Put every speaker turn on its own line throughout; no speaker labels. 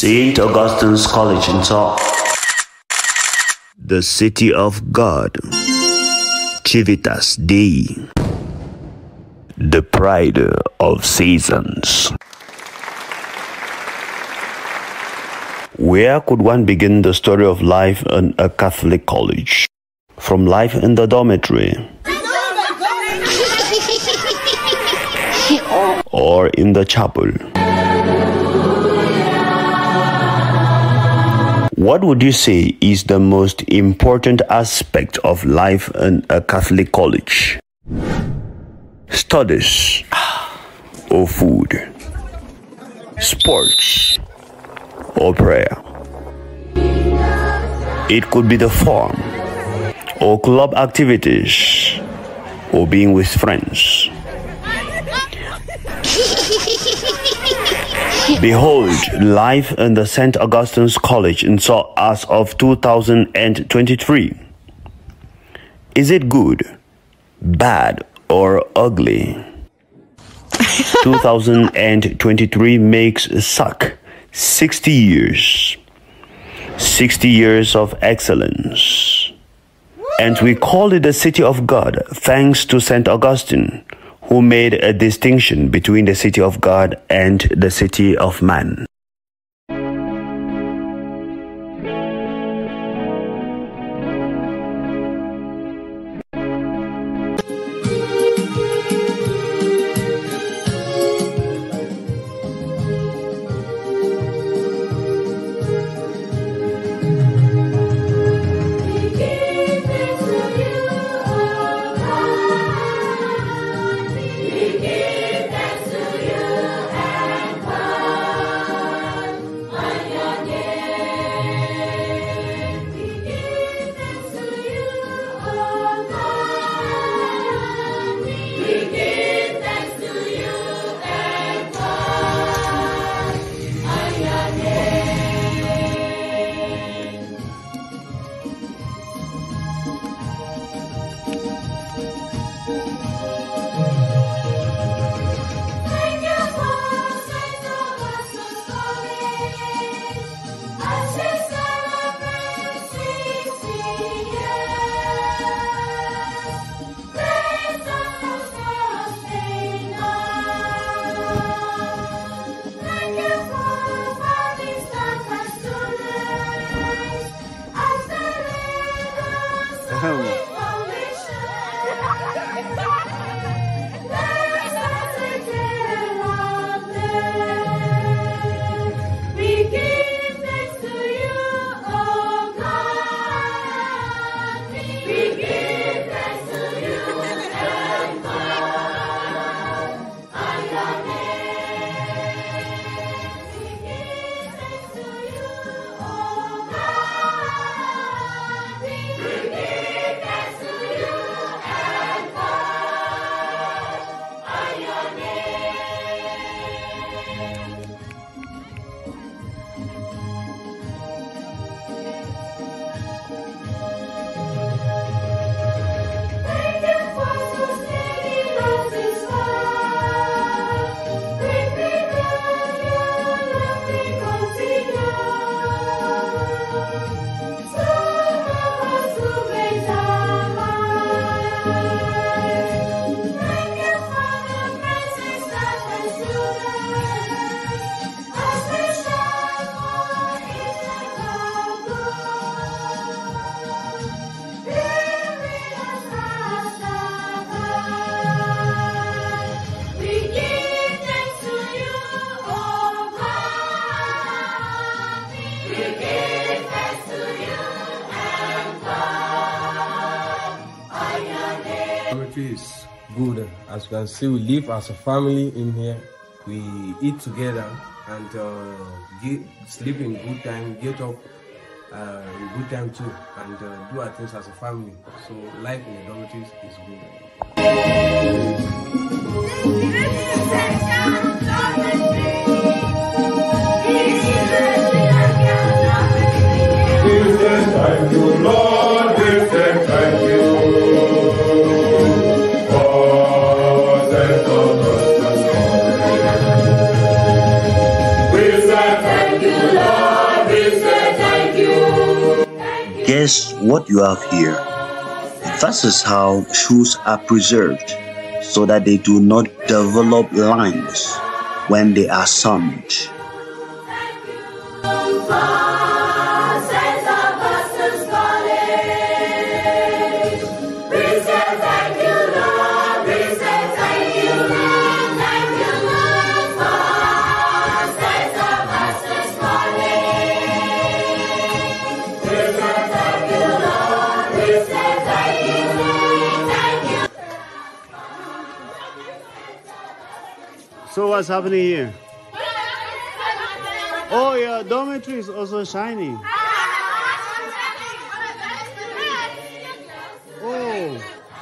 St. Augustine's College in Seoul. The City of God. Civitas Dei. The pride of seasons. Where could one begin the story of life in a Catholic college? From life in the dormitory, or in the chapel? What would you say is the most important aspect of life in a Catholic college? Studies or food? Sports or prayer? It could be the farm or club activities or being with friends. Behold, life in the St. Augustine's College in Seoul as of 2023. Is it good, bad, or ugly? 2023 makes suck 60 years. 60 years of excellence. And we call it the City of God, thanks to St. Augustine, who made a distinction between the city of God and the city of man.
Is good. As you can see, we live as a family in here. We eat together and sleep in good time, get up in good time too, and do our things as a family. So life in the dormitories is
Thank you, Lord. Thank you. We say thank you, Lord.
what you have here. That is how shoes are preserved, so that they do not develop lines when they are sunned.
So what's happening here? Oh, your dormitory is also shiny. Oh.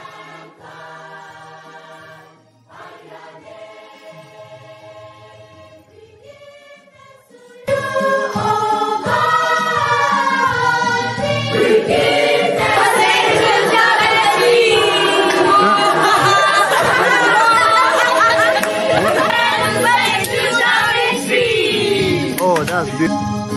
Oh, that's beautiful.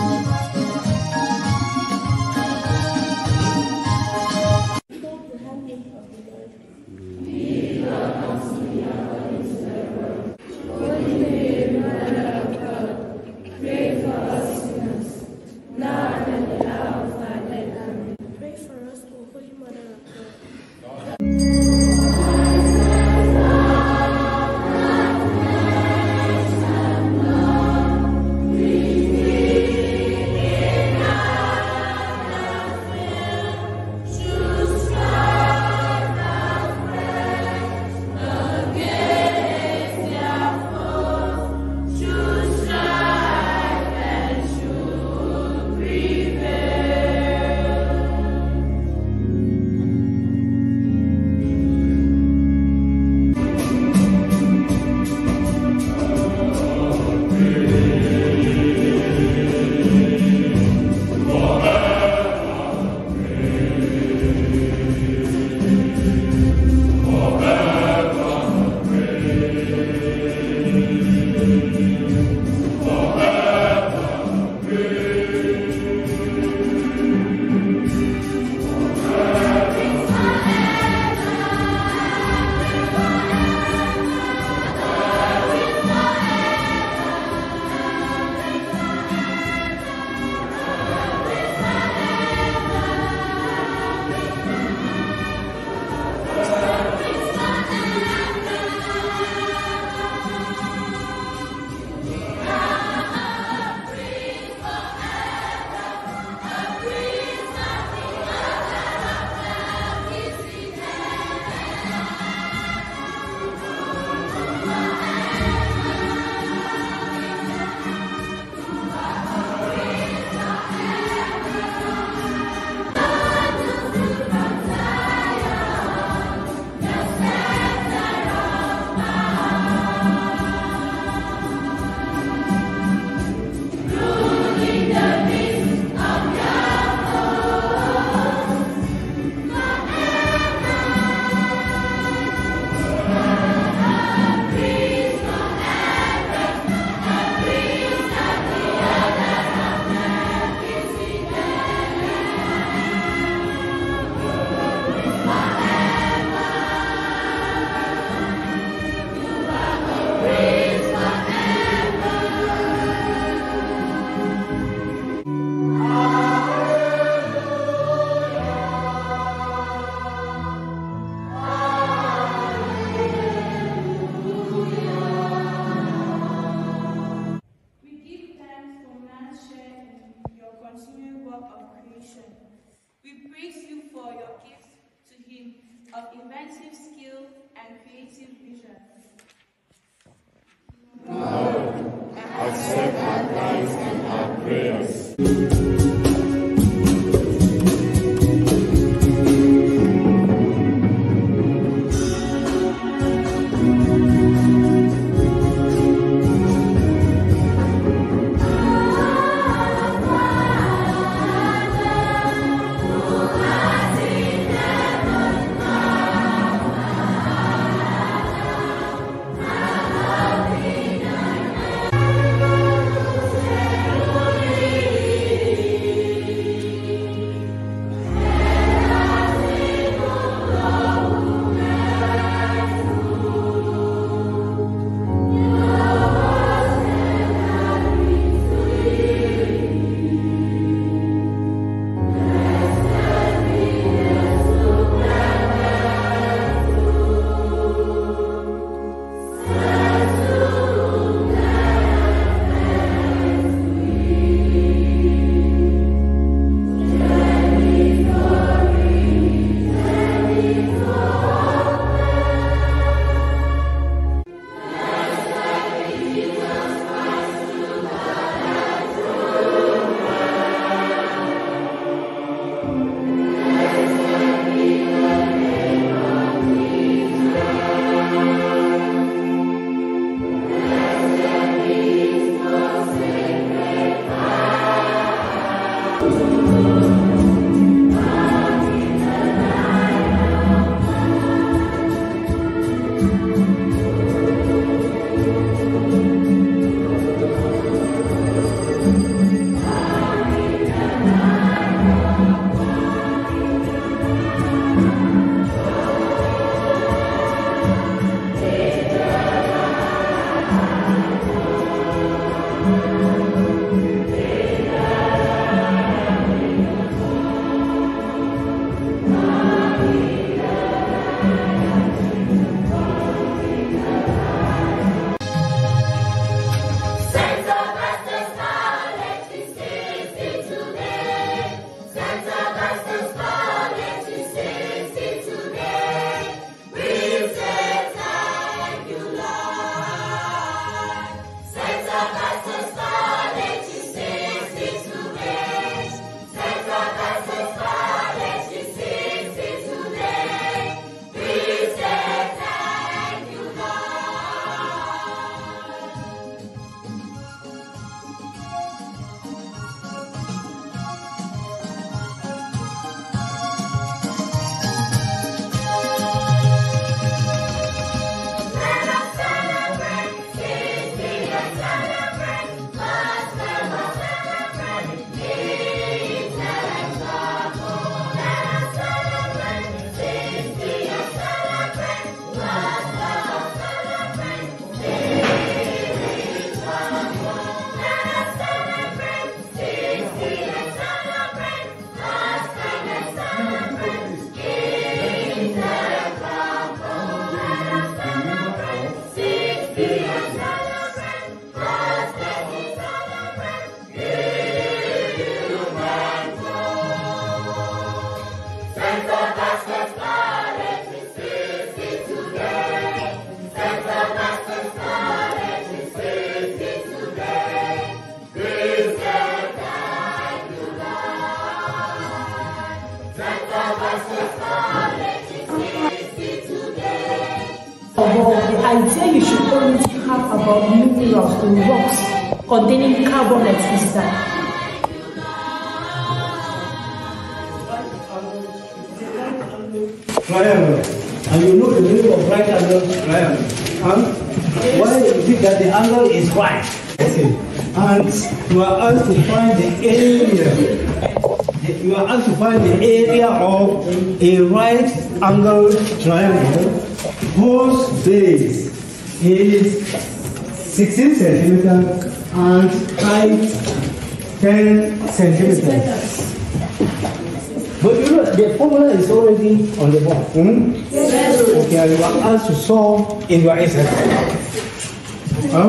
We praise you for your gift to him of inventive skill and creative vision.
Lord, accept our thanks and our prayers.
idea you should always have about minerals or rocks containing carbon like crystal.
Triangle. And you know the meaning of right angle triangle. And why is it that the angle is right? Okay. And you are asked to find the area. You are asked to find the area of a right angle triangle whose base is 16 centimeters and height 10 centimeters. But you know, the formula is already on the board. Yes. Okay, you are asked to solve in your essay. Huh?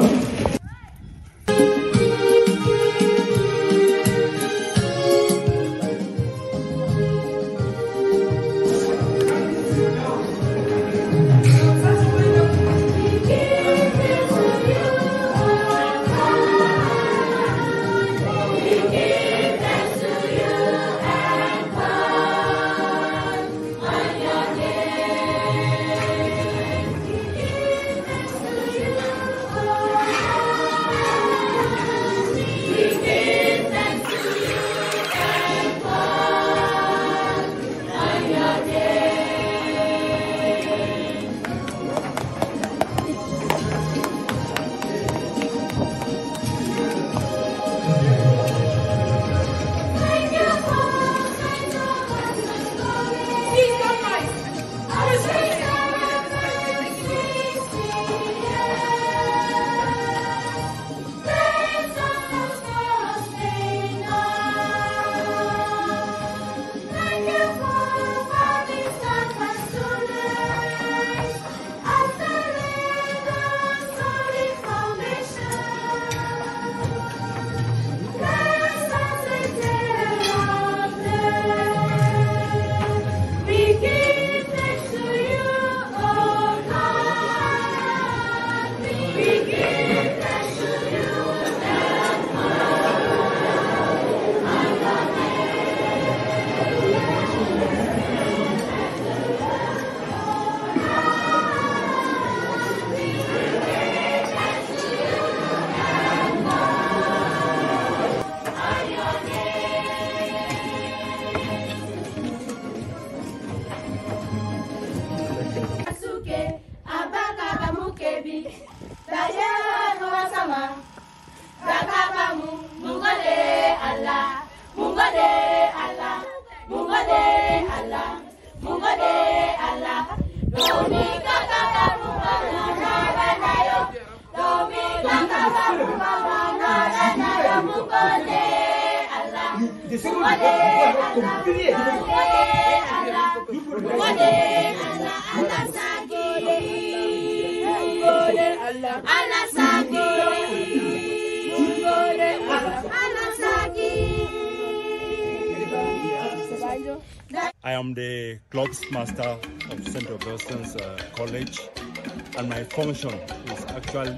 I am the clubs master of St. Augustine's College, and my function is actually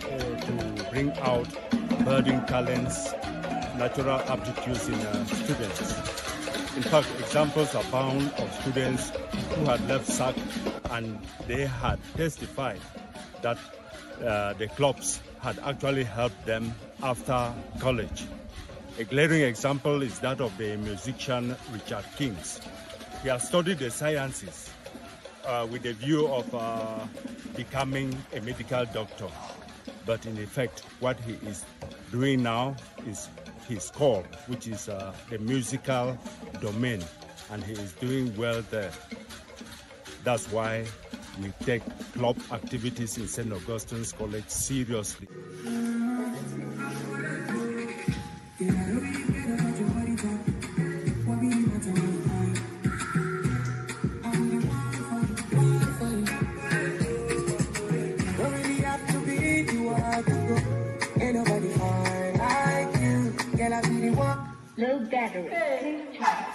to bring out budding talents, natural aptitudes in students. In fact, examples abound of students who had left SAC and they had testified that the clubs had actually helped them after college. A glaring example is that of the musician Richard Kings. He has studied the sciences with the view of becoming a medical doctor. But in effect, what he is doing now is his core, which is the musical domain, and he is doing well there. That's why we take club activities in St. Augustine's College seriously.
Low battery. Please charge.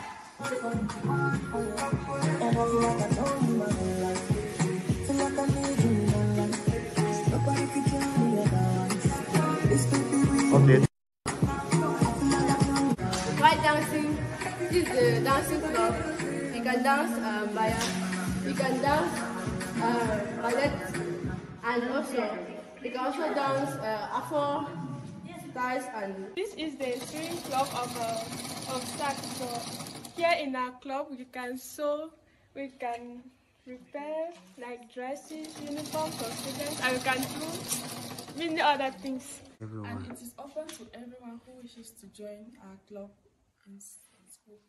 Okay.
White dancing. This is the dancing club. You can dance ballet. You can dance ballet. And also, they can also dance Afro styles and...
This is the sewing club of SAC. So here in our club, we can sew, we can repair like dresses, uniforms for students, and we can do many other things.
And it is open to everyone who wishes to join our club in school.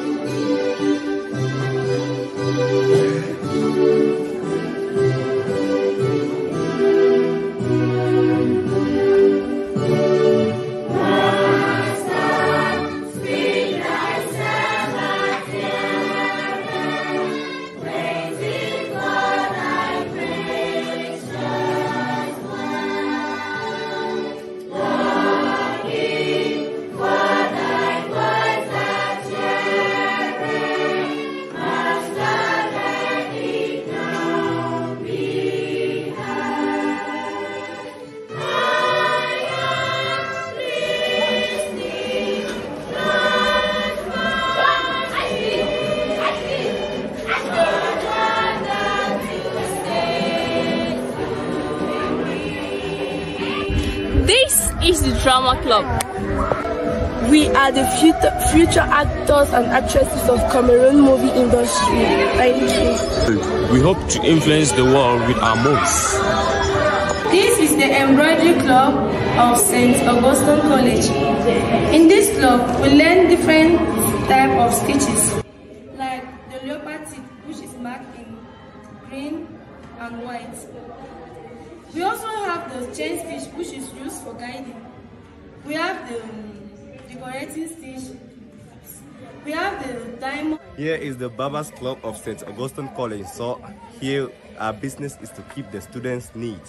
This is the drama club.
We are the future actors and actresses of Cameroon movie industry. Thank you.
We hope to influence the world with our moves.
This is the embroidery club of St. Augustine College. In this club, we learn different types of stitches, like the leopard tip, which is marked in green and white. We also have the chain stitch, which is used for guiding. We have the decorating stitch. We have the diamond.
Here is the Barbers Club of St. Augustine College. So here our business is to keep the students neat.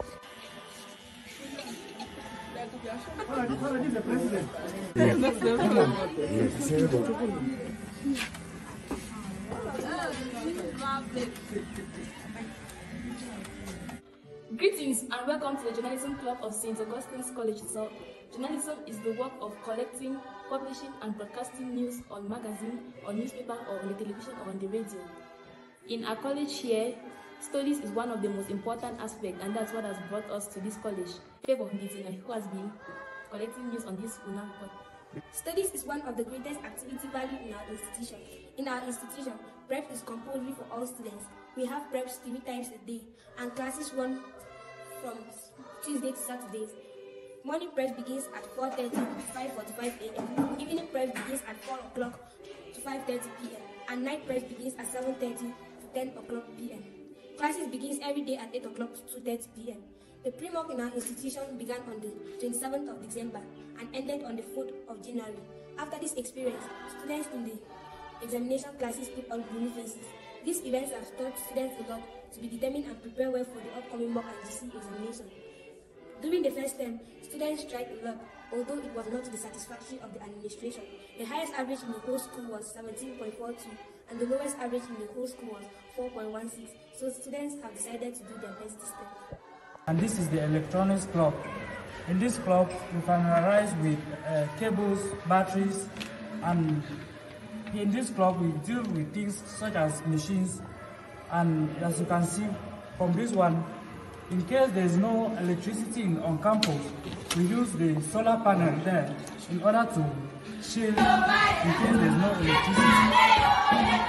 Greetings and welcome to the Journalism Club of St. Augustine's College. So, journalism is the work of collecting, publishing and broadcasting news on magazine, on newspaper or on the television or on the radio. In our college here, studies is one of the most important aspects, and that's what has brought us to this college. Favor who has been collecting news on this UNA report.
Studies is one of the greatest activity value in our institution. In our institution, prep is compulsory for all students. We have preps 3 times a day, and classes run from Tuesday to Saturdays. Morning prep begins at 4:30 to 5:45 a.m. Evening prep begins at 4 o'clock to 5:30 p.m. and night prep begins at 7:30 to 10 o'clock p.m. Classes begins every day at 8 o'clock to 2:30 p.m. The pre-mock in our institution began on the 27th of December and ended on the 4th of January. After this experience, students in the examination classes put on gloomy faces. These events have taught students a lot to be determined and prepare well for the upcoming mock and GC examination. During the first term, students tried a lot, although it was not to the satisfaction of the administration. The highest average in the whole school was 17.42, and the lowest average in the whole school was 4.16. So students have decided to do their best this term.
And this is the electronics club. In this club, we familiarize with cables, batteries, and in this club we deal with things such as machines. And as you can see from this one, in case there is no electricity on campus, we use the solar panel there in order to shield in case there is no electricity.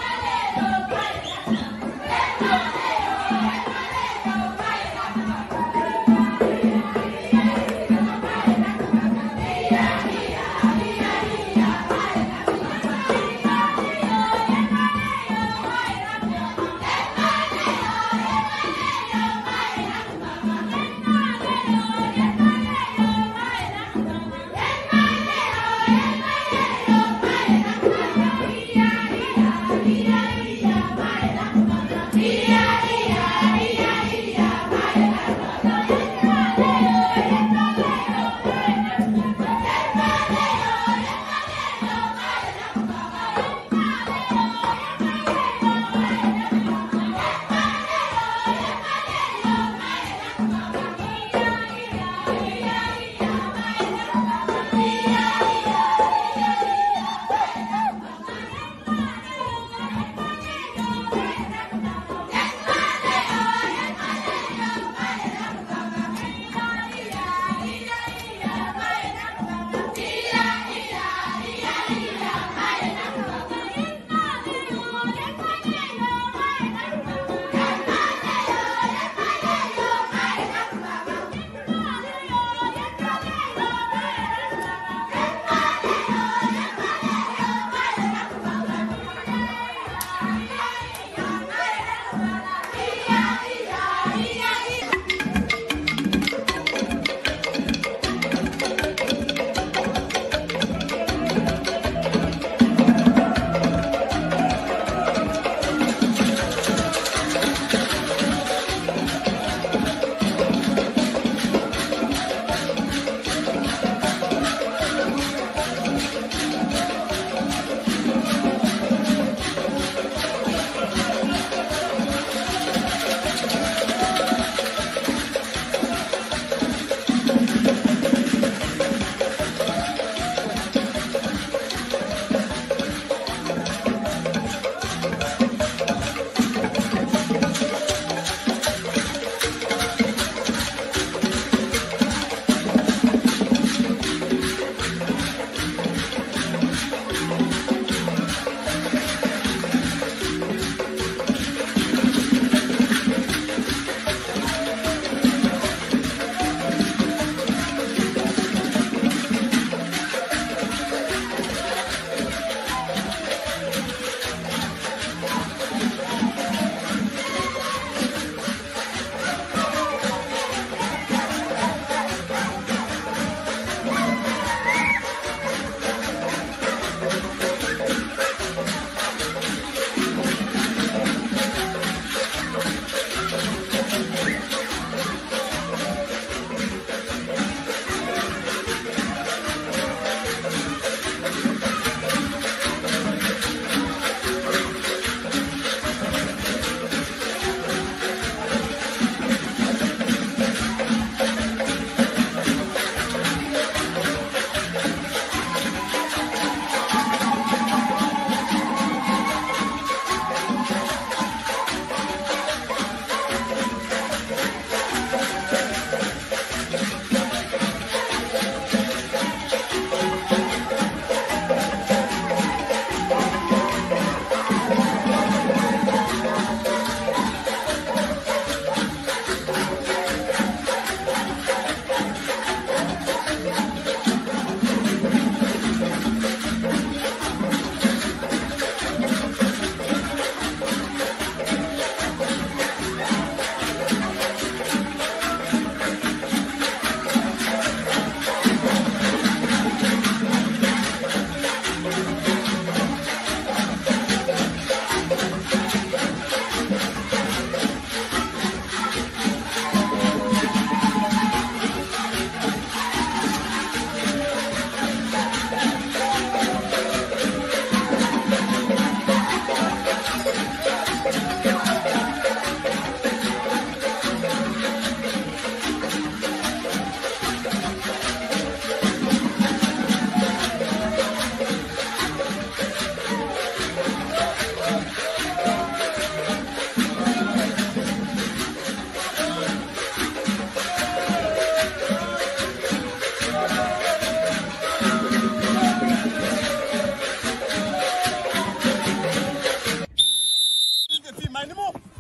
Yeah.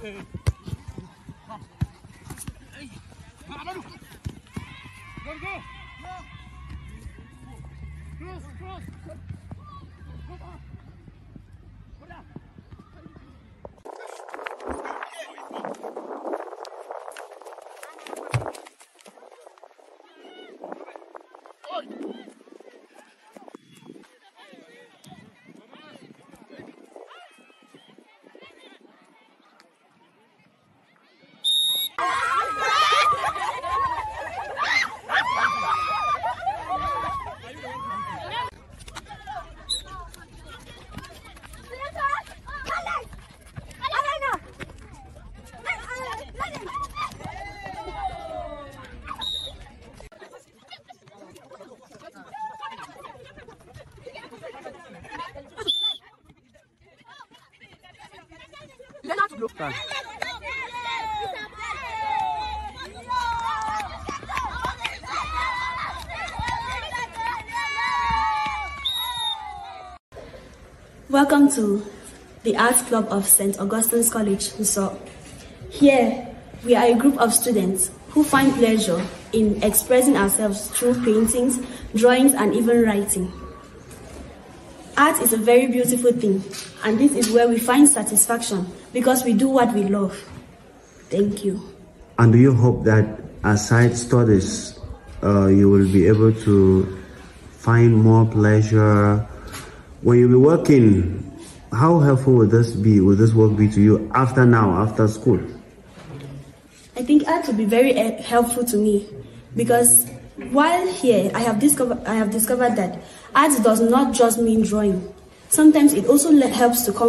Welcome to the Arts Club of St. Augustine's College, Uso. Here, we are a group of students who find pleasure in expressing ourselves through paintings, drawings, and even writing. Art is a very beautiful thing, and this is where we find satisfaction because we do what we love. Thank you.
And do you hope that aside studies, you will be able to find more pleasure when you be working? How helpful will this be? Will this work be to you after school?
I think art will be very helpful to me because while here, I have discovered that art does not just mean drawing. Sometimes it also helps to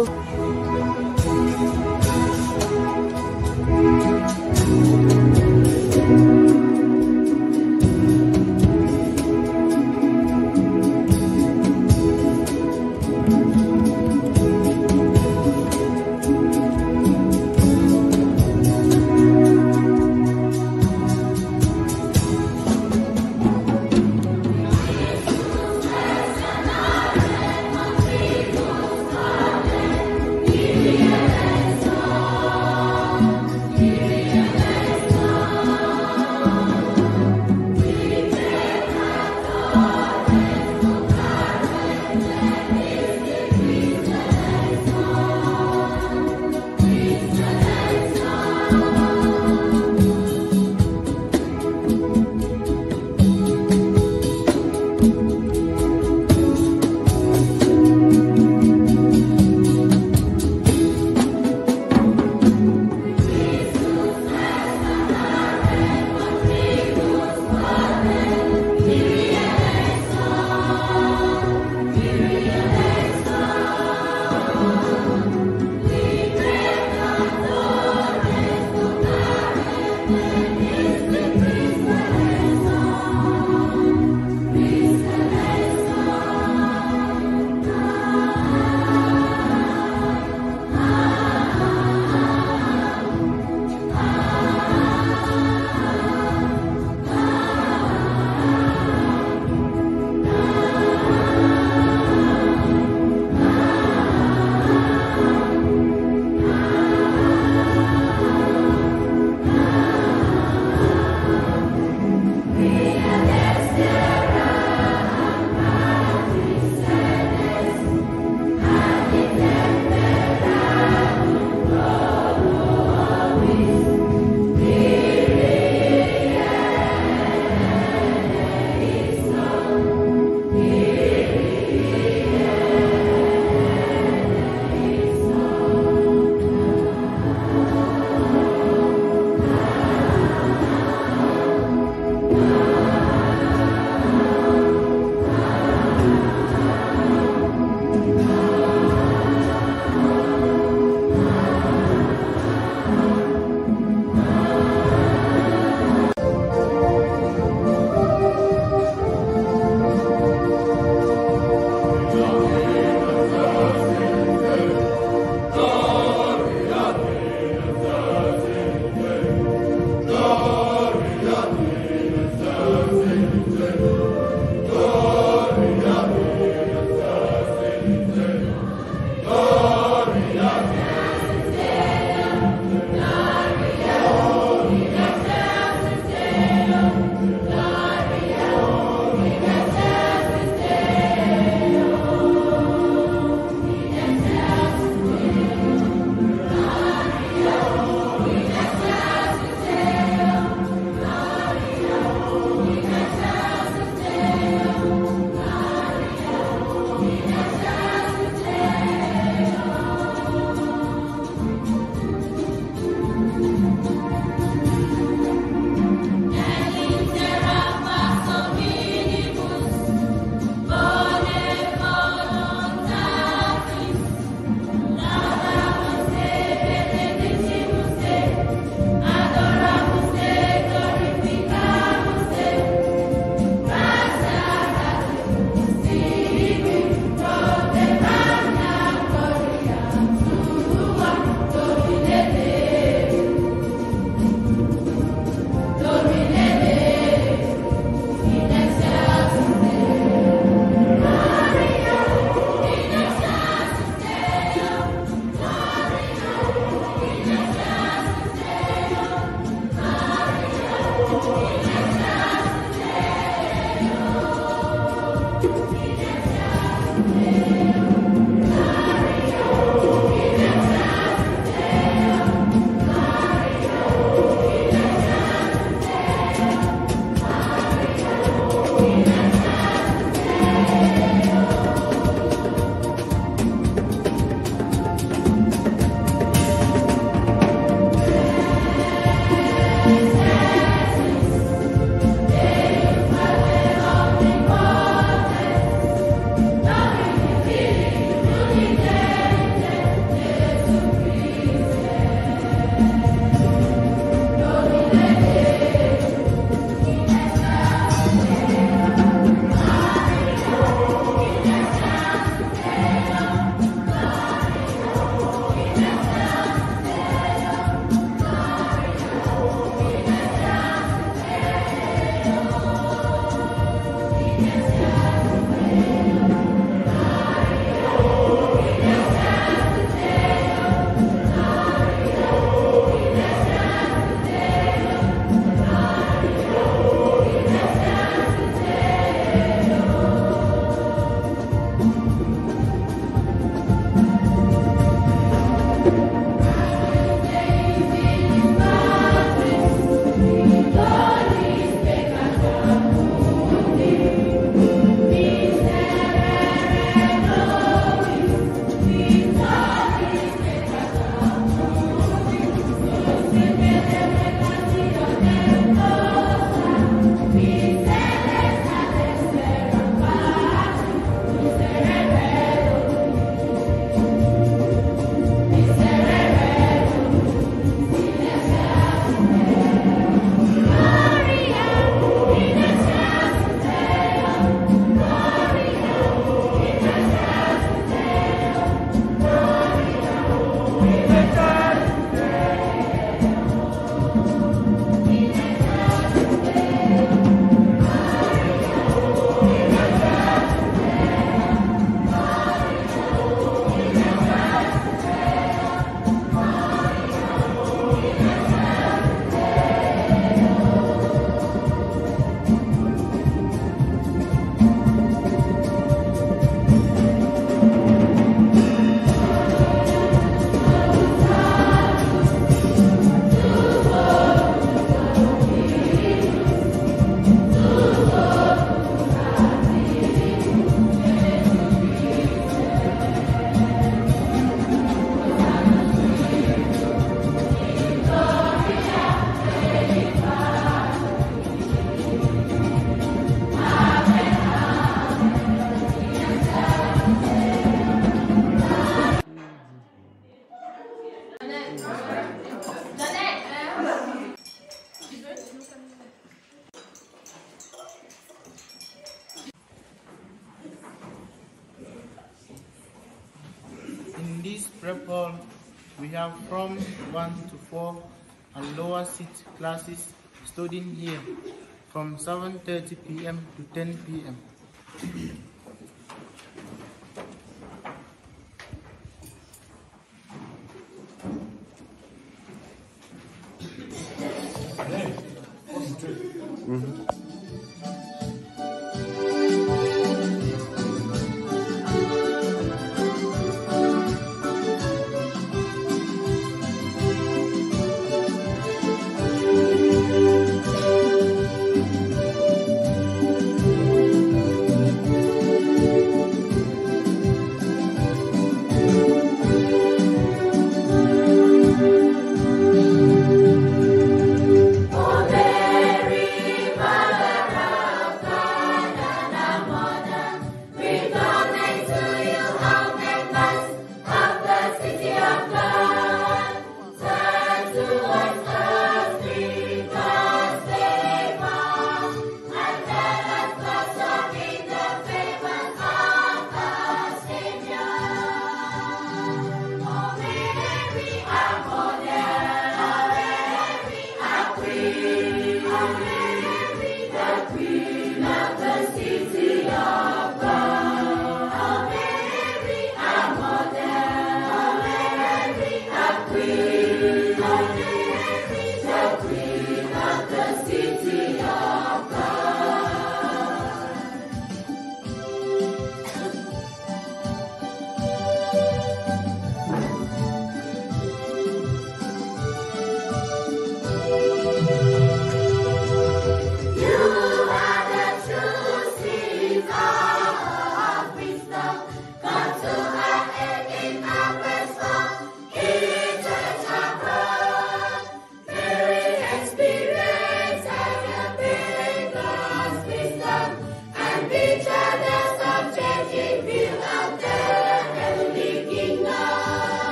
In this prep hall, we have from 1 to 4 and lower seat classes studying here from 7:30 p.m. to 10 p.m.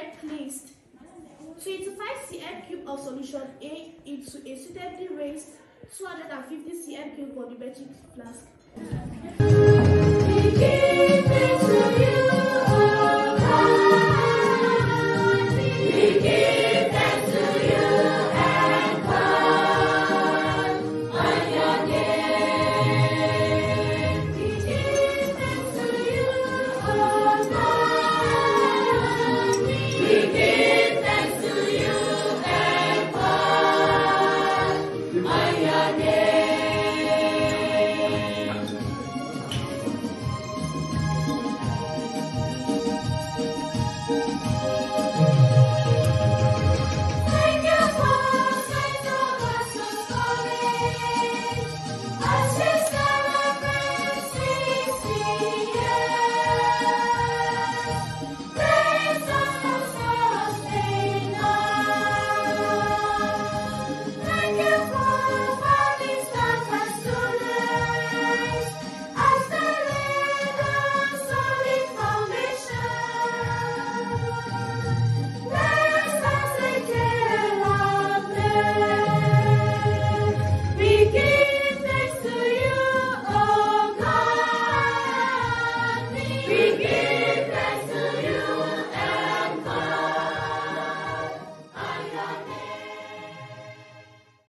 To 25 cm cube of solution A into a suitably raised
250 cm volumetric flask.